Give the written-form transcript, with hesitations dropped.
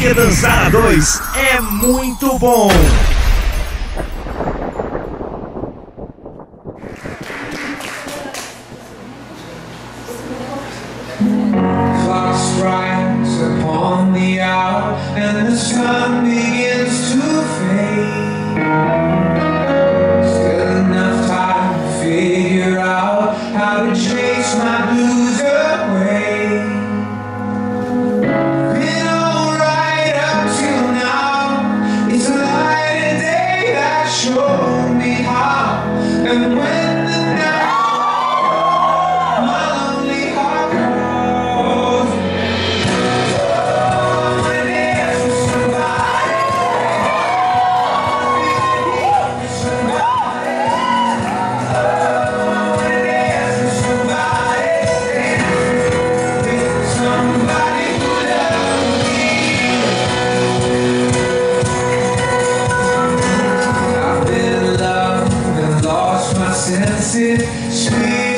Porque dançar a dois é muito bom. Clock strikes upon the hour and the sun begins to fade. Still enough time to figure out how to chase my blues away. Been alright up till now. It's a light of day that showed me how. And when the night senses, sweet.